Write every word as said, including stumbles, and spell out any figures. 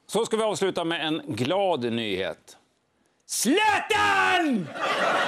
Så ska vi avsluta med en glad nyhet. Zlatan!